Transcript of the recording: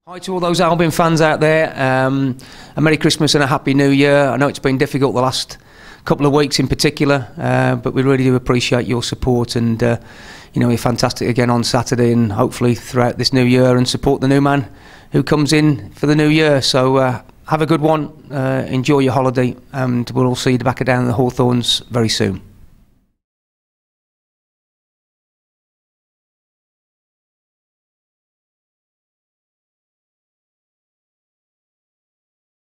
Hi to all those Albion fans out there, a Merry Christmas and a Happy New Year. I know it's been difficult the last couple of weeks in particular, but we really do appreciate your support, and you know, you're fantastic again on Saturday and hopefully throughout this new year, and support the new man who comes in for the new year. So have a good one, enjoy your holiday, and we'll all see you back down in the Hawthorns very soon.